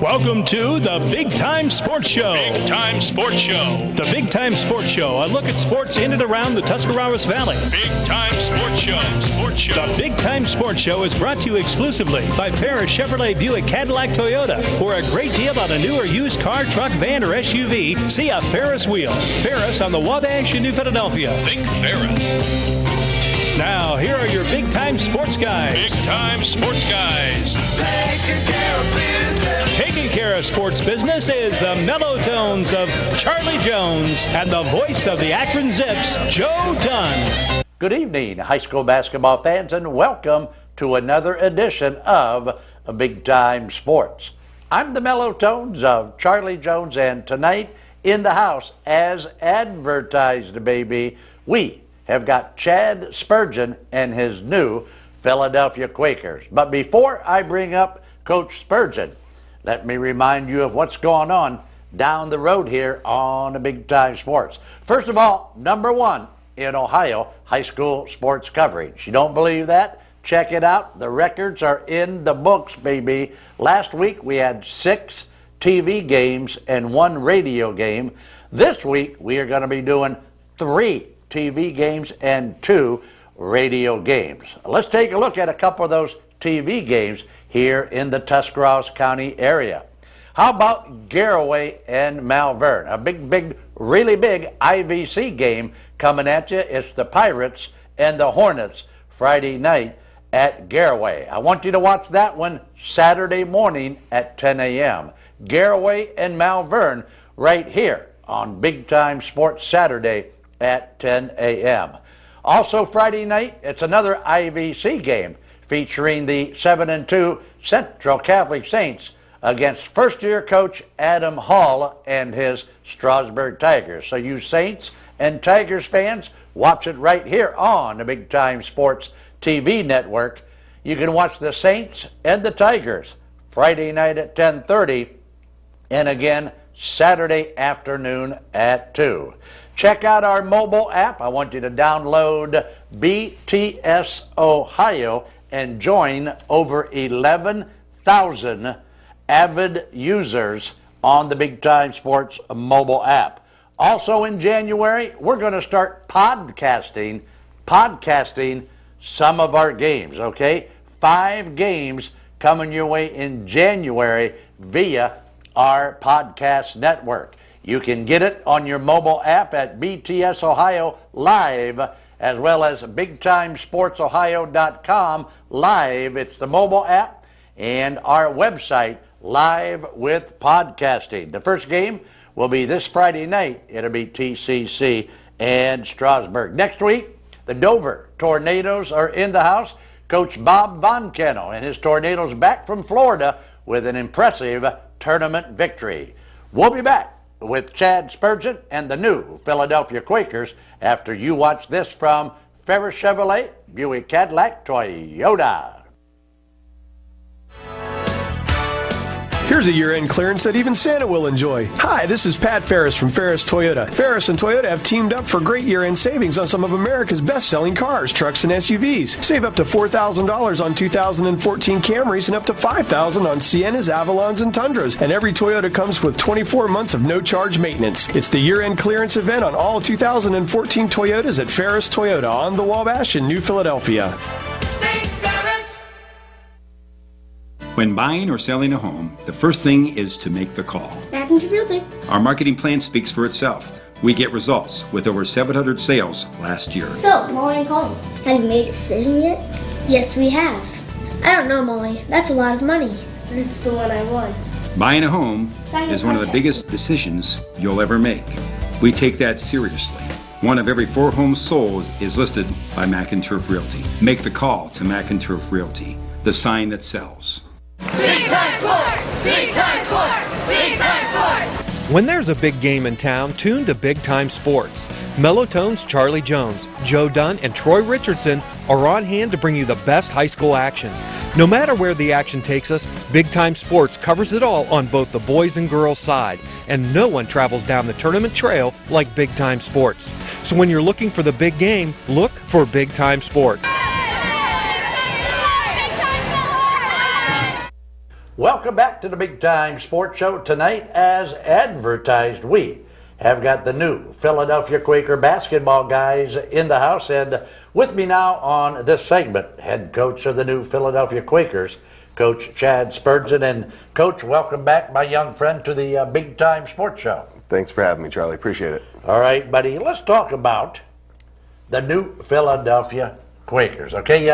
Welcome to the Big Time Sports Show. Big Time Sports Show. The Big Time Sports Show, a look at sports in and around the Tuscarawas Valley. Big Time Sports Show. Sports Show. The Big Time Sports Show is brought to you exclusively by Ferris Chevrolet Buick Cadillac Toyota. For a great deal on a new or used car, truck, van, or SUV, see a Ferris wheel. Ferris on the Wabash in New Philadelphia. Think Ferris. Now, here are your Big Time Sports Guys. Big Time Sports Guys. Taking care of sports business is the mellow tones of Charlie Jones and the voice of the Akron Zips, Joe Dunn. Good evening, high school basketball fans, and welcome to another edition of Big Time Sports. I'm the mellow tones of Charlie Jones, and tonight in the house, as advertised, baby, we have got Chad Spurgeon and his new Philadelphia Quakers. But before I bring up Coach Spurgeon, let me remind you of what's going on down the road here on the Big Time Sports. First of all, #1 in Ohio high school sports coverage. You don't believe that? Check it out. The records are in the books, baby. Last week we had 6 TV games and 1 radio game. This week we are going to be doing 3 TV games and 2 radio games. Let's take a look at a couple of those TV games here in the Tuscarawas County area. How about Garaway and Malvern? A big, really big IVC game coming at you. It's the Pirates and the Hornets Friday night at Garaway. I want you to watch that one Saturday morning at 10 a.m. Garaway and Malvern right here on Big Time Sports Saturday at 10 a.m. Also Friday night, it's another IVC game featuring the 7-2 Central Catholic Saints against first-year coach Adam Hall and his Strasburg Tigers. So you Saints and Tigers fans, watch it right here on the Big Time Sports TV network. You can watch the Saints and the Tigers Friday night at 10:30 and again Saturday afternoon at 2. Check out our mobile app. I want you to download BTS Ohio and join over 11,000 avid users on the Big Time Sports mobile app. Also in January, we're going to start podcasting some of our games, okay? 5 games coming your way in January via our podcast network. You can get it on your mobile app at BTS Ohio Live, as well as BigTimeSportsOhio.com Live. It's the mobile app and our website, Live with Podcasting. The first game will be this Friday night. It'll be TCC and Strasburg. Next week, the Dover Tornadoes are in the house. Coach Bob Von Kennel and his Tornadoes back from Florida with an impressive tournament victory. We'll be back with Chad Spurgeon and the new Philadelphia Quakers after you watch this from Ferris Chevrolet Buick Cadillac Toyota. Here's a year-end clearance that even Santa will enjoy. Hi, this is Pat Ferris from Ferris Toyota. Ferris and Toyota have teamed up for great year-end savings on some of America's best-selling cars, trucks, and SUVs. Save up to $4,000 on 2014 Camrys and up to $5,000 on Siennas, Avalons, and Tundras. And every Toyota comes with 24 months of no-charge maintenance. It's the year-end clearance event on all 2014 Toyotas at Ferris Toyota on the Wabash in New Philadelphia. When buying or selling a home, the first thing is to make the call. McIntyre Realty. Our marketing plan speaks for itself. We get results with over 700 sales last year. So, Molly and Colin, have you made a decision yet? Yes, we have. I don't know, Molly. That's a lot of money. But it's the one I want. Buying a home is one of the biggest decisions you'll ever make. We take that seriously. One of every 4 homes sold is listed by McIntyre Realty. Make the call to McIntyre Realty, the sign that sells. Big Time Sports! Big Time Sports! Big Time Sports! When there's a big game in town, tune to Big Time Sports. Mellow Tones Charlie Jones, Joe Dunn, and Troy Richardson are on hand to bring you the best high school action. No matter where the action takes us, Big Time Sports covers it all on both the boys and girls side, and no one travels down the tournament trail like Big Time Sports. So when you're looking for the big game, look for Big Time Sports. Welcome back to the Big Time Sports Show. Tonight, as advertised, we have got the new Philadelphia Quaker basketball guys in the house. And with me now on this segment, head coach of the new Philadelphia Quakers, Coach Chad Spurgeon. And Coach, welcome back, my young friend, to the Big Time Sports Show. Thanks for having me, Charlie. Appreciate it. All right, buddy. Let's talk about the new Philadelphia Quakers. Okay,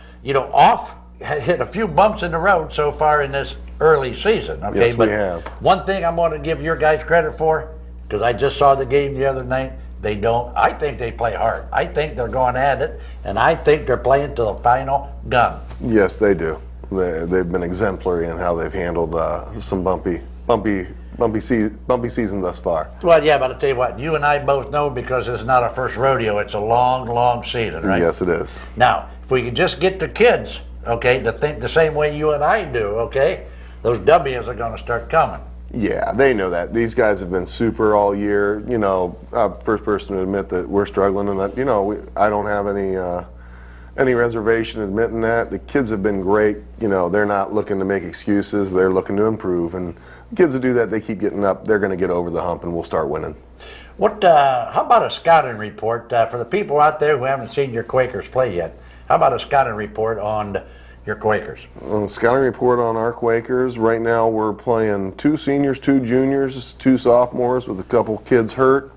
hit a few bumps in the road so far in this early season. Okay, yes, but we have. One thing I'm going to give your guys credit for, because I just saw the game the other night. I think they play hard. I think they're going at it, and I think they're playing to the final gun. Yes, they do. They've been exemplary in how they've handled some bumpy season thus far. Well, yeah, but I'll tell you what, you and I both know, because it's not a first rodeo. It's a long, long season, right? Yes, it is. Now, if we could just get the kids, okay, to think the same way you and I do, okay, those W's are going to start coming. Yeah, they know that. These guys have been super all year. You know, first person to admit that we're struggling, and that, I don't have any reservation admitting that. The kids have been great. They're not looking to make excuses. They're looking to improve. And the kids that do that, they keep getting up. They're going to get over the hump, and we'll start winning. How about a scouting report for the people out there who haven't seen your Quakers play yet? How about a scouting report on your Quakers? Scouting report on our Quakers. Right now we're playing 2 seniors, 2 juniors, 2 sophomores with a couple kids hurt.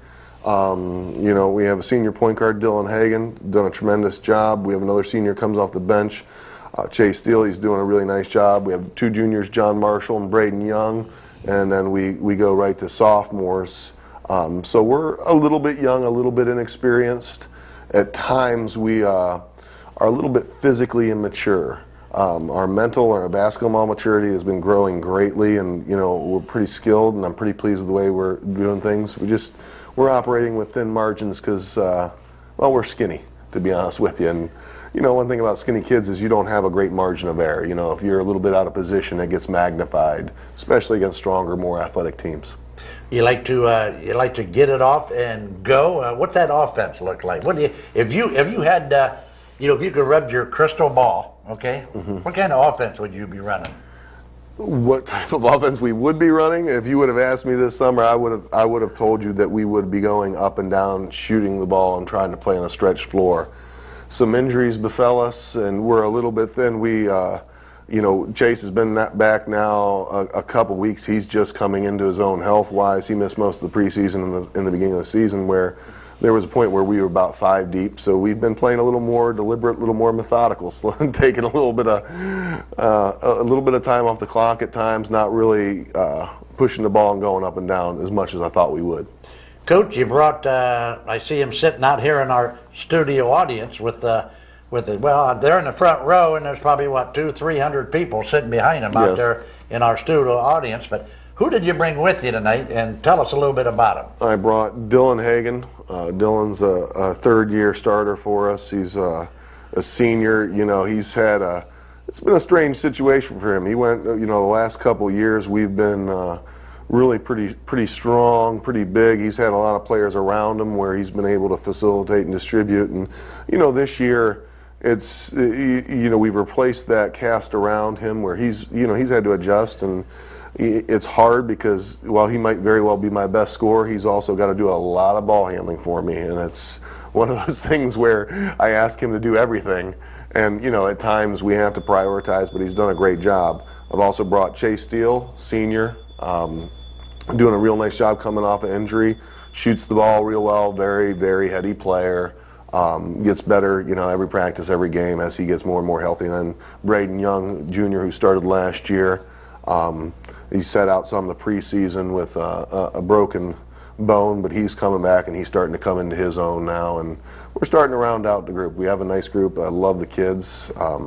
We have a senior point guard, Dylan Hagan, done a tremendous job. We have another senior comes off the bench, Chase Steele. He's doing a really nice job. We have 2 juniors, John Marshall and Braden Young, and then we go right to sophomores. So we're a little bit young, a little bit inexperienced. At times we are a little bit physically immature. Our mental or our basketball maturity has been growing greatly, and we're pretty skilled, and I'm pretty pleased with the way we're doing things. We're operating with thin margins because, we're skinny, to be honest with you. And one thing about skinny kids is you don't have a great margin of error. If you're a little bit out of position, it gets magnified, especially against stronger, more athletic teams. You like to get it off and go. What's that offense look like? If you could rub your crystal ball, okay, what kind of offense would you be running? What type of offense we would be running? If you would have asked me this summer, I would have told you that we would be going up and down, shooting the ball and trying to play on a stretched floor. Some injuries befell us, and we're a little bit thin. Chase has been back now a couple weeks. He's just coming into his own health-wise. He missed most of the preseason in the beginning of the season, where there was a point where we were about 5 deep. So we've been playing a little more deliberate, a little more methodical, taking a little bit of time off the clock at times, not really pushing the ball and going up and down as much as I thought we would. Coach, you brought, I see him sitting out here in our studio audience they're in the front row, and there's probably, 200-300 people sitting behind him out there in our studio audience. But who did you bring with you tonight, and tell us a little bit about him? I brought Dylan Hagan. Dylan's a third-year starter for us. He's a senior. It's been a strange situation for him. He went, the last couple of years we've been really pretty strong, pretty big. He's had a lot of players around him where he's been able to facilitate and distribute. And this year, we've replaced that cast around him where he's had to adjust, and it's hard because while he might very well be my best scorer, he's also got to do a lot of ball handling for me, and it's one of those things where I ask him to do everything, and at times we have to prioritize, but he's done a great job. I've also brought Chase Steele, senior, doing a real nice job coming off an injury, shoots the ball real well, very, very heady player. Gets better, every practice, every game as he gets more and more healthy. And then Braden Young, junior, who started last year, he set out some of the preseason with a broken bone, but he's coming back and he's starting to come into his own now. And we're starting to round out the group. We have a nice group. I love the kids.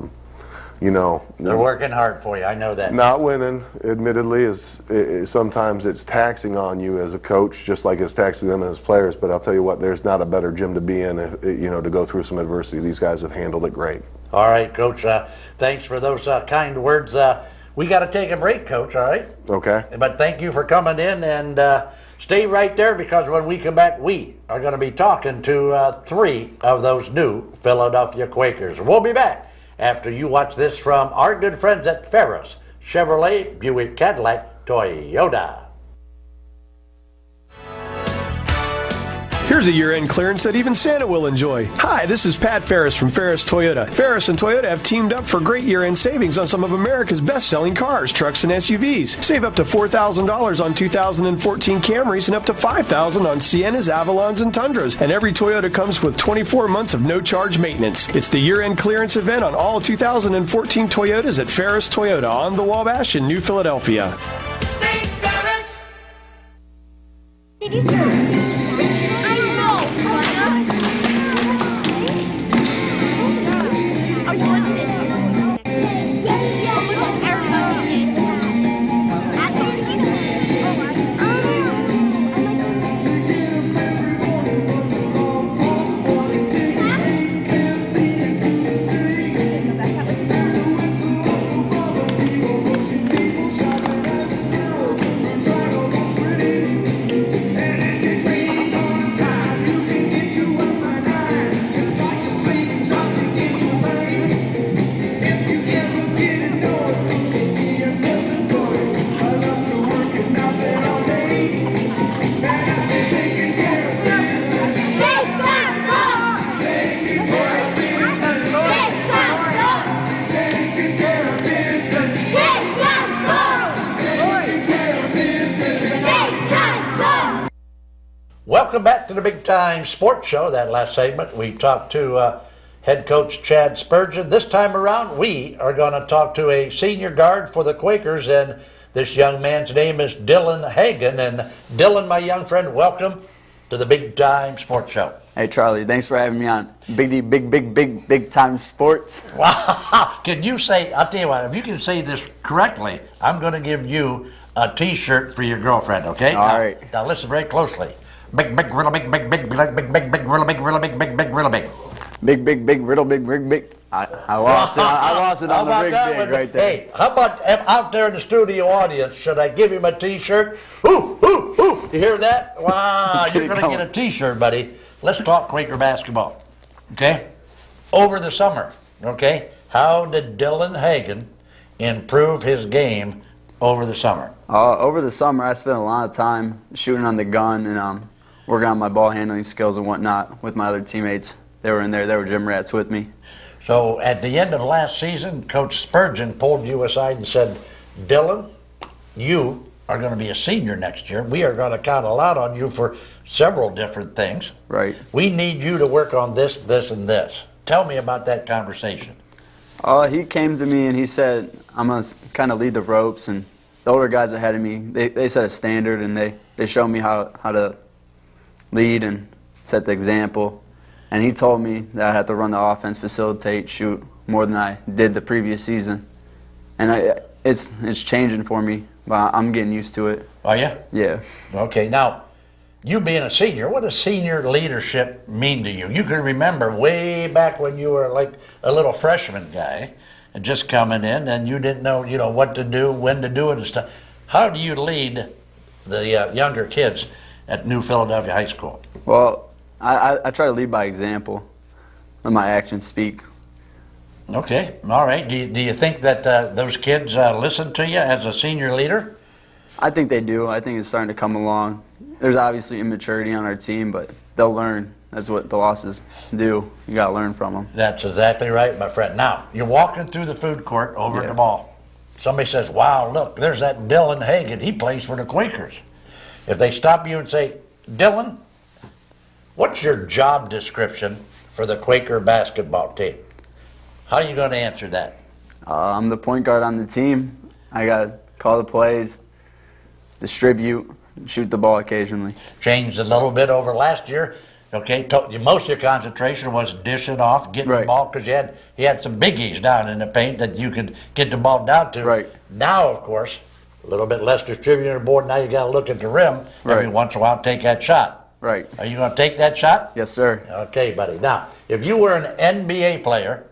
They're working hard for you. I know that. Not winning, admittedly, is sometimes it's taxing on you as a coach, just like it's taxing them as players. But I'll tell you what, there's not a better gym to be in, to go through some adversity. These guys have handled it great. All right, Coach. Thanks for those kind words. We got to take a break, Coach. All right. Okay. But thank you for coming in, and stay right there, because when we come back, we are going to be talking to 3 of those new Philadelphia Quakers. We'll be back after you watch this from our good friends at Ferris Chevrolet, Buick, Cadillac, Toyota. Here's a year-end clearance that even Santa will enjoy. Hi, this is Pat Ferris from Ferris Toyota. Ferris and Toyota have teamed up for great year-end savings on some of America's best-selling cars, trucks, and SUVs. Save up to $4,000 on 2014 Camrys and up to $5,000 on Siennas, Avalons, and Tundras. And every Toyota comes with 24 months of no-charge maintenance. It's the year-end clearance event on all 2014 Toyotas at Ferris Toyota on the Wabash in New Philadelphia. Think Ferris. Welcome back to the Big Time Sports Show. That last segment, we talked to head coach Chad Spurgeon. This time around, we are going to talk to a senior guard for the Quakers, and this young man's name is Dylan Hagan. And Dylan, my young friend, welcome to the Big Time Sports Show. Hey, Charlie, thanks for having me on. Big Time Sports. Wow. Can you say, I'll tell you what, if you can say this correctly, I'm going to give you a T-shirt for your girlfriend, okay? All right. Now listen very closely. Big, real big, big, real big. I lost it on the big right there. Hey, how about out there in the studio audience, should I give him a T-shirt? Ooh. You hear that? Wow, you're going to get a T-shirt, buddy. Let's talk Quaker basketball, okay? Over the summer, okay? How did Dylan Hagan improve his game over the summer? Over the summer, I spent a lot of time shooting on the gun and working on my ball handling skills and whatnot with my other teammates. They were in there. They were gym rats with me. So at the end of last season, Coach Spurgeon pulled you aside and said, Dylan, you are going to be a senior next year. We are going to count a lot on you for several different things. Right. We need you to work on this, this, and this. Tell me about that conversation. He came to me and he said, I'm going to kind of lead the ropes, and the older guys ahead of me, they set a standard, and they showed me how to lead and set the example. And he told me that I had to run the offense, facilitate, shoot more than I did the previous season. And it's changing for me, but I'm getting used to it. Are you? Yeah. Okay, now, you being a senior, what does senior leadership mean to you? You can remember way back when you were like a little freshman guy and just coming in, and you didn't know, what to do, when to do it and stuff. How do you lead the younger kids at New Philadelphia High School? Well, I try to lead by example. Let my actions speak. Okay, all right. Do you think that those kids listen to you as a senior leader? I think they do. I think it's starting to come along. There's obviously immaturity on our team, but they'll learn. That's what the losses do. You got to learn from them. That's exactly right, my friend. Now, you're walking through the food court over at the mall. Somebody says, wow, look, there's that Dylan Hagan. He plays for the Quakers. If they stop you and say, Dylan, what's your job description for the Quaker basketball team? How are you going to answer that? I'm the point guard on the team. I got to call the plays, distribute, shoot the ball occasionally. Changed a little bit over last year. Okay, most of your concentration was dishing off, getting the ball, because you had some biggies down in the paint that you could get the ball down to. Right. Now, of course, a little bit less distributing the board. Now you got to look at the rim every once in a while and take that shot. Right. Are you going to take that shot? Yes, sir. Okay, buddy. Now, if you were an NBA player,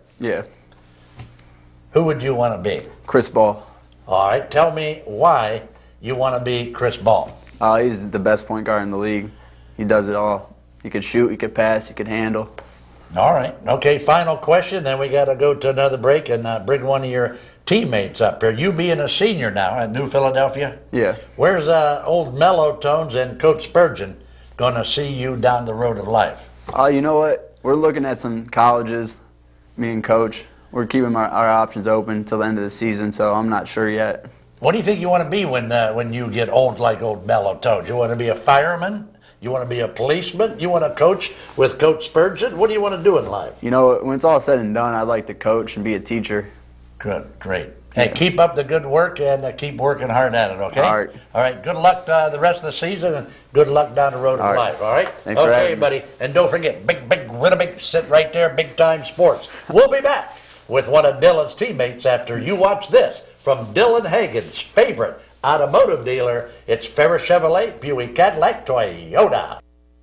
who would you want to be? Chris Ball. All right. Tell me why you want to be Chris Ball. He's the best point guard in the league. He does it all. He could shoot, he could pass, he could handle. All right. Okay, final question, then we got to go to another break and bring one of your teammates up here. You being a senior now at New Philadelphia. Yeah. Where's old Mellow Tones and Coach Spurgeon going to see you down the road of life? You know what? We're looking at some colleges, me and Coach. We're keeping our options open until the end of the season, so I'm not sure yet. What do you think you want to be when you get old like old Mellow Tones? You want to be a fireman? You want to be a policeman? You want to coach with Coach Spurgeon? What do you want to do in life? You know, when it's all said and done, I'd like to coach and be a teacher. Good, great. Hey, keep up the good work and keep working hard at it, okay? All right. All right, good luck the rest of the season and good luck down the road of life, all right? Thanks for having me. buddy. And don't forget, big, sit right there, Big Time Sports. We'll be back with one of Dylan's teammates after you watch this from Dylan Hagan's favorite automotive dealer. It's Ferris Chevrolet, Buick Cadillac, Toyota.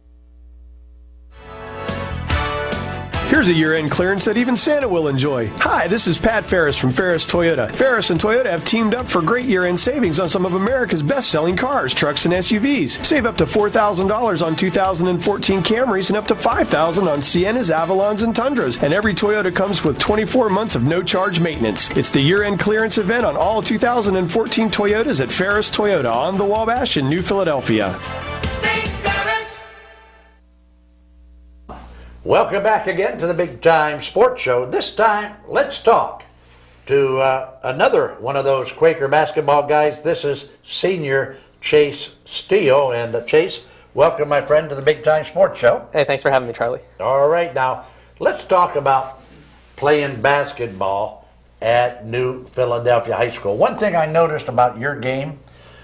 Here's a year-end clearance that even Santa will enjoy. Hi, this is Pat Ferris from Ferris Toyota. Ferris and Toyota have teamed up for great year-end savings on some of America's best-selling cars, trucks, and SUVs. Save up to $4,000 on 2014 Camrys and up to $5,000 on Siennas, Avalons, and Tundras. And every Toyota comes with 24 months of no-charge maintenance. It's the year-end clearance event on all 2014 Toyotas at Ferris Toyota on the Wabash in New Philadelphia. Welcome back again to the Big Time Sports Show. This time, let's talk to another one of those Quaker basketball guys. This is senior Chase Steele. And Chase, welcome, my friend, to the Big Time Sports Show. Hey, thanks for having me, Charlie. All right, now, let's talk about playing basketball at New Philadelphia High School. One thing I noticed about your game,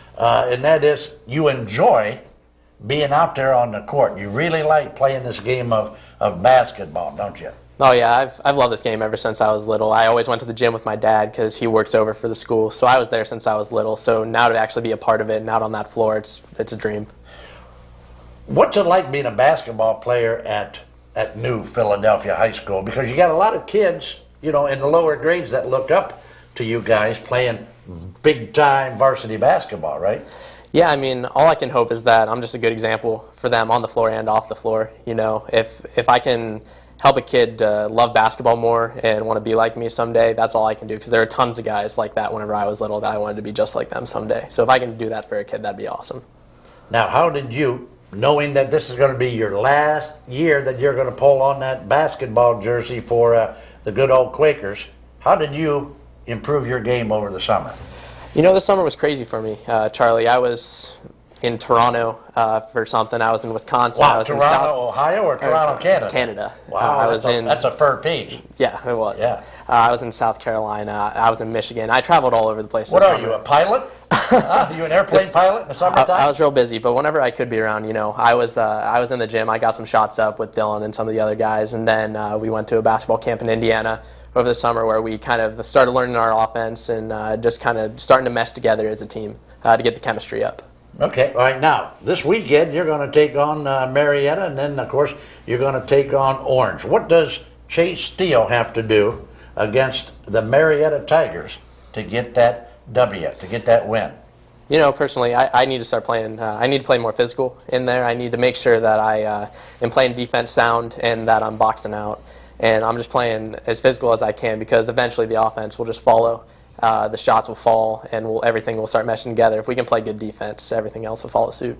and that is you enjoy being out there on the court. You really like playing this game of basketball, don't you? Oh yeah, I've loved this game ever since I was little. I always went to the gym with my dad because he works over for the school, so I was there since I was little. So now to actually be a part of it and out on that floor, it's a dream. What's it like being a basketball player at New Philadelphia High School? Because you got a lot of kids, you know, in the lower grades that look up to you guys playing big-time varsity basketball, right? Yeah, I mean, all I can hope is that I'm just a good example for them on the floor and off the floor. You know, if I can help a kid love basketball more and want to be like me someday, that's all I can do, because there are tons of guys like that whenever I was little that I wanted to be just like them someday. So if I can do that for a kid, that'd be awesome. Now, how did you, knowing that this is going to be your last year that you're going to pull on that basketball jersey for the good old Quakers, how did you improve your game over the summer? You know, the summer was crazy for me, Charlie. I was in Toronto for something. I was in Wisconsin. Wow, I was Toronto, in South, Toronto, or Toronto, Canada? Canada. Wow, that's a fur peach. Yeah, it was. Yeah. I was in South Carolina. I was in Michigan. I traveled all over the place. What are you, a pilot? Are you an airplane pilot in the summertime? I was real busy, but whenever I could be around, you know, I was in the gym. I got some shots up with Dylan and some of the other guys, and then we went to a basketball camp in Indiana over the summer where we kind of started learning our offense and just kind of starting to mesh together as a team to get the chemistry up. Okay, all right, now, this weekend you're going to take on Marietta, and then, of course, you're going to take on Orange. What does Chase Steele have to do against the Marietta Tigers to get that W, to get that win? You know, personally, I need to start playing. I need to play more physical in there. I need to make sure that I am playing defense sound and that I'm boxing out. And I'm just playing as physical as I can, because eventually the offense will just follow. The shots will fall, and everything will start meshing together. If we can play good defense, everything else will follow suit.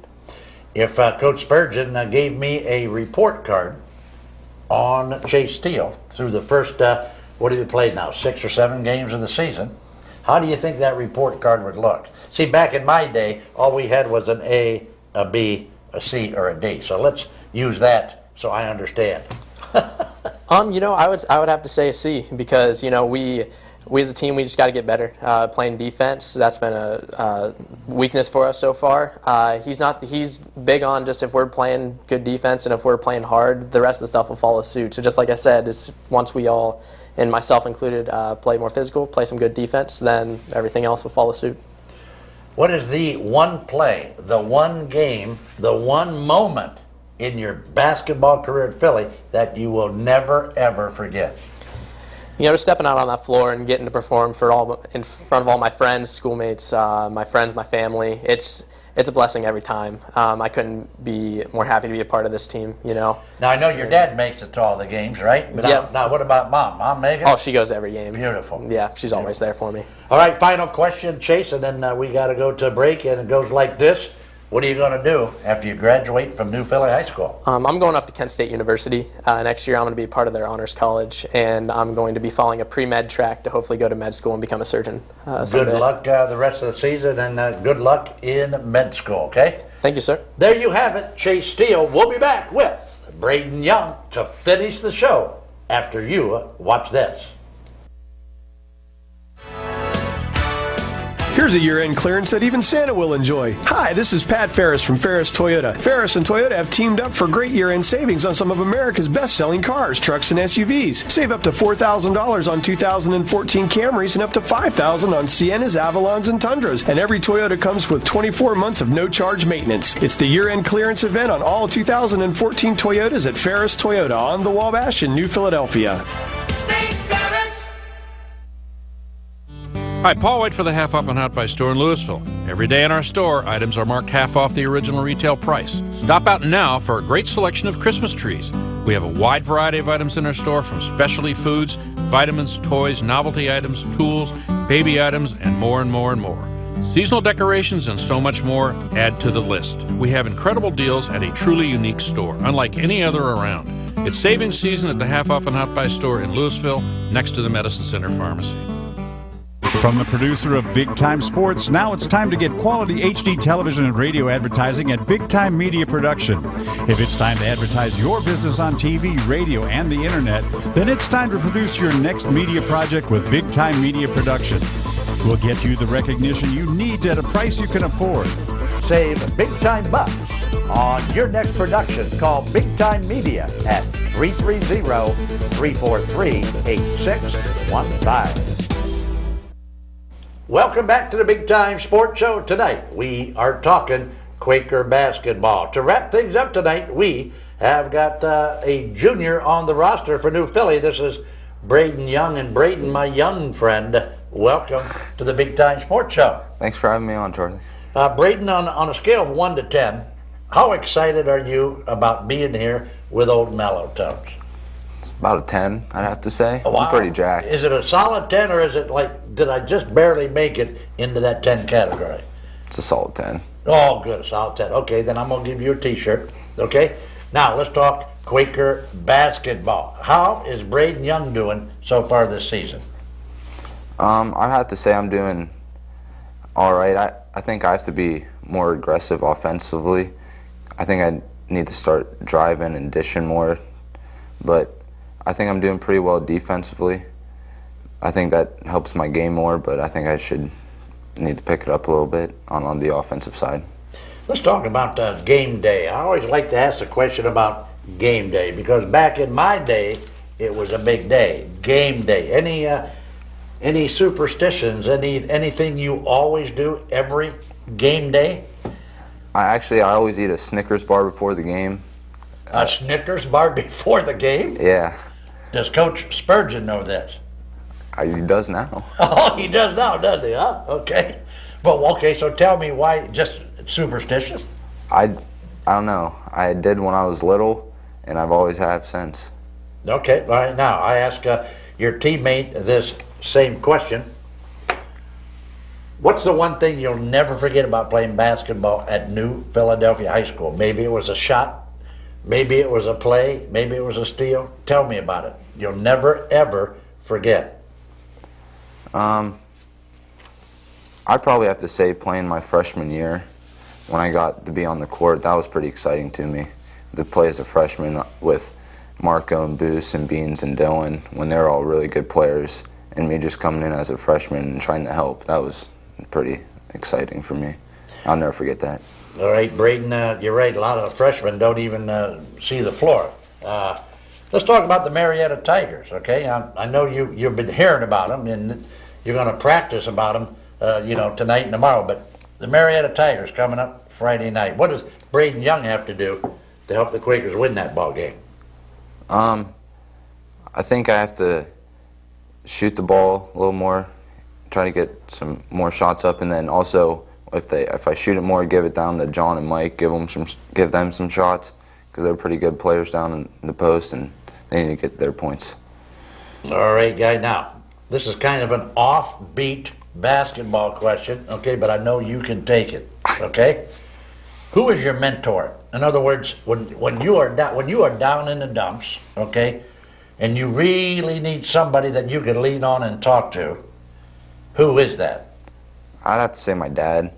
If Coach Spurgeon gave me a report card on Chase Steele through the first, what have you played now, 6 or 7 games of the season, how do you think that report card would look? See, back in my day, all we had was an A, a B, a C, or a D. So let's use that so I understand. You know, I would have to say a C, because, you know, we as a team, we just got to get better playing defense. That's been a weakness for us so far. He's big on just if we're playing good defense and if we're playing hard, the rest of the stuff will follow suit. So just like I said, once we all, and myself included, play more physical, play some good defense, then everything else will follow suit. What is the one play, the one game, the one moment in your basketball career at Philly that you will never, ever forget? You know, just stepping out on that floor and getting to perform in front of all my friends, schoolmates, my friends, my family. It's it's a blessing every time. I couldn't be more happy to be a part of this team, you know. Now, I know your dad makes it to all the games, right? But Yep. now, what about Mom? Mom make it? Oh, she goes to every game. Beautiful. Yeah, she's always there for me. All right, final question, Chase, and then we got to go to a break, and it goes like this. What are you going to do after you graduate from New Philly High School? I'm going up to Kent State University. Next year I'm going to be part of their honors college, and I'm going to be following a pre-med track to hopefully go to med school and become a surgeon someday. Good luck the rest of the season, and good luck in med school, okay? Thank you, sir. There you have it, Chase Steele. We'll be back with Braden Young to finish the show after you watch this. Here's a year-end clearance that even Santa will enjoy. Hi, this is Pat Ferris from Ferris Toyota. Ferris and Toyota have teamed up for great year-end savings on some of America's best-selling cars, trucks, and SUVs. Save up to $4,000 on 2014 Camrys and up to $5,000 on Siennas, Avalons, and Tundras. And every Toyota comes with 24 months of no-charge maintenance. It's the year-end clearance event on all 2014 Toyotas at Ferris Toyota on the Wabash in New Philadelphia. Hi, Paul White for the Half Off and Hot Buy store in Louisville. Every day in our store, items are marked half off the original retail price. Stop out now for a great selection of Christmas trees. We have a wide variety of items in our store, from specialty foods, vitamins, toys, novelty items, tools, baby items, and more and more and more. Seasonal decorations and so much more add to the list. We have incredible deals at a truly unique store, unlike any other around. It's savings season at the Half Off and Hot Buy store in Louisville, next to the Medicine Center Pharmacy. From the producer of Big Time Sports, now it's time to get quality HD television and radio advertising at Big Time Media Production. If it's time to advertise your business on TV, radio, and the internet, then it's time to produce your next media project with Big Time Media Production. We'll get you the recognition you need at a price you can afford. Save big time bucks on your next production. Call Big Time Media at 330-343-8615. Welcome back to the Big Time Sports Show. Tonight we are talking Quaker basketball. To wrap things up tonight, we have got a junior on the roster for New Philly. This is Braden Young. And Braden, my young friend, welcome to the Big Time Sports Show. Thanks for having me on, Charlie. Braden, on a scale of 1 to 10, how excited are you about being here with old Mellow Tones? About a 10, I'd have to say. Oh, wow. I'm pretty jacked. Is it a solid 10, or is it like, did I just barely make it into that 10 category? It's a solid 10. Oh, good, a solid 10. Okay, then I'm going to give you a T-shirt. Okay? Now, let's talk Quaker basketball. How is Braden Young doing so far this season? I have to say I'm doing all right. I think I have to be more aggressive offensively. I think I need to start driving and dishing more. But I think I'm doing pretty well defensively. I think that helps my game more, but I think I should need to pick it up a little bit on the offensive side. Let's talk about game day. I always like to ask the question about game day, because back in my day, it was a big day, game day. Any superstitions, anything you always do every game day? I always eat a Snickers bar before the game. A Snickers bar before the game? Yeah. Does Coach Spurgeon know this? He does now. Oh, he does now, doesn't he? Huh? Okay. Well, okay, so tell me why, just superstitious? I don't know. I did when I was little, and I've always have since. Okay, all right. Now, I ask your teammate this same question. What's the one thing you'll never forget about playing basketball at New Philadelphia High School? Maybe it was a shot. Maybe it was a play. Maybe it was a steal. Tell me about it. You'll never, ever forget. I'd probably have to say playing my freshman year when I got to be on the court. That was pretty exciting to me. To play as a freshman with Marco and Boos and Beans and Dylan when they're all really good players, and me just coming in as a freshman and trying to help. That was pretty exciting for me. I'll never forget that. All right, Braden, you're right. A lot of freshmen don't even see the floor. Let's talk about the Marietta Tigers, okay? I know you've been hearing about them, and you're going to practice about them, tonight and tomorrow. But the Marietta Tigers coming up Friday night. What does Braden Young have to do to help the Quakers win that ball game? I think I have to shoot the ball a little more, try to get some more shots up, and then also if I shoot it more, give it down to John and Mike, give them some shots, because they're pretty good players down in the post, and they need to get their points. All right, guy. Now, this is kind of an offbeat basketball question, okay, but I know you can take it, okay? Who is your mentor? In other words, when you are down in the dumps, okay, and you really need somebody that you can lean on and talk to, who is that? I'd have to say my dad.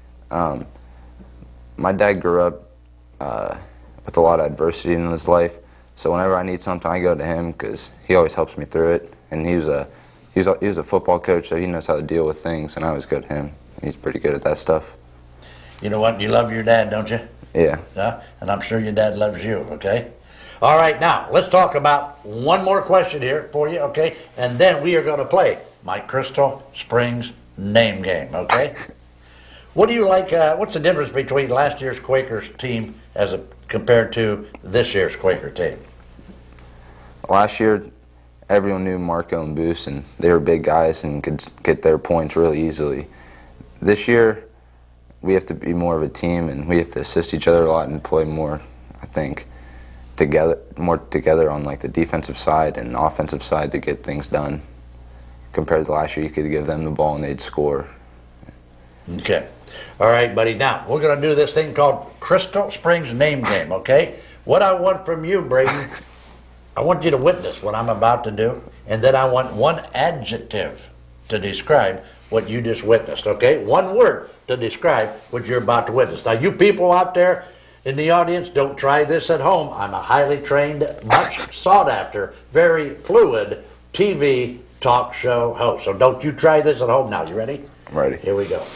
My dad grew up with a lot of adversity in his life, so whenever I need something, I go to him because he always helps me through it. And he was a football coach, so he knows how to deal with things, and I always go to him. He's pretty good at that stuff. You know what? You love your dad, don't you? Yeah. And I'm sure your dad loves you, okay? All right, now, let's talk about one more question here for you, okay? And then we are going to play my Crystal Springs name game, okay? What do you like, what's the difference between last year's Quakers team compared to this year's Quaker team? Last year, everyone knew Marco and Boos, and they were big guys and could get their points really easily. This year, we have to be more of a team, and we have to assist each other a lot and play more, I think, more together on like the defensive side and offensive side to get things done. Compared to last year, you could give them the ball and they'd score. Okay. All right, buddy. Now, we're going to do this thing called Crystal Springs name game, okay? What I want from you, Braden, I want you to witness what I'm about to do, and then I want one adjective to describe what you just witnessed, okay? One word to describe what you're about to witness. Now, you people out there in the audience, don't try this at home. I'm a highly trained, much sought after, very fluid TV talk show host. So don't you try this at home now. You ready? I'm ready. Here we go.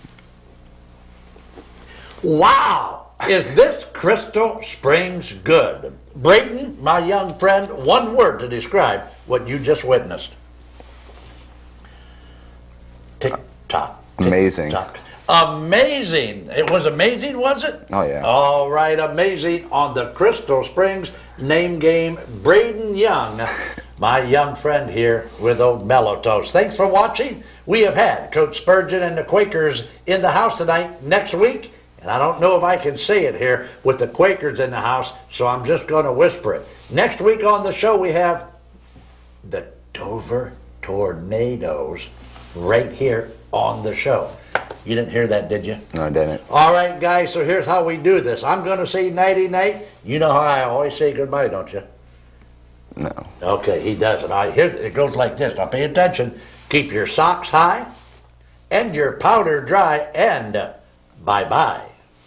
Wow! Is this Crystal Springs good? Brayton, my young friend, one word to describe what you just witnessed. Tick-tock. Amazing. Tick-tock. Amazing. It was amazing, was it? Oh, yeah. All right, amazing on the Crystal Springs name game. Braden Young, my young friend here with old Mellow Toast. Thanks for watching. We have had Coach Spurgeon and the Quakers in the house tonight. Next week, and I don't know if I can say it here with the Quakers in the house, so I'm just going to whisper it. Next week on the show, we have the Dover Tornadoes right here on the show. You didn't hear that, did you? No, I didn't. All right, guys, so here's how we do this. I'm going to say nighty-night. You know how I always say goodbye, don't you? No. Okay, he doesn't. Here it goes like this. Now, pay attention. Keep your socks high and your powder dry, and bye-bye.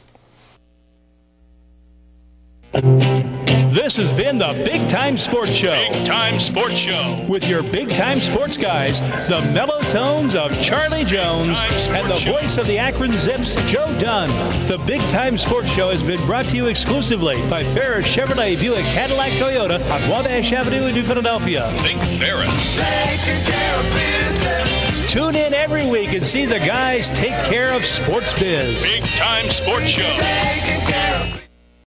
This has been the Big Time Sports Show. Big Time Sports Show. With your Big Time Sports guys, the mellow tones of Charlie Jones and the voice of the Akron Zips, Joe Dunn. The Big Time Sports Show has been brought to you exclusively by Ferris Chevrolet Buick Cadillac Toyota on Wabash Avenue in New Philadelphia. Think Ferris. Tune in every week and see the guys take care of sports biz. Big Time Sports Show.